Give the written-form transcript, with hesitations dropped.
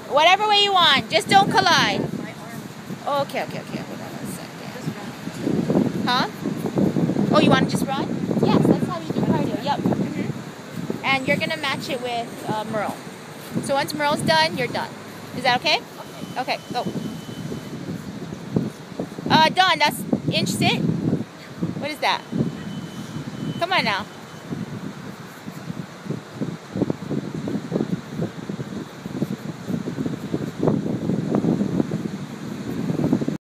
Whatever way you want. Just don't collide. Okay. Hold on a second. Huh? Oh, you want to just run? Yes, that's how you do cardio. Yep. And you're going to match it with Merle. So once Merle's done, you're done. Is that okay? Okay, go. Dawn, that's inch sit? What is that? Come on now.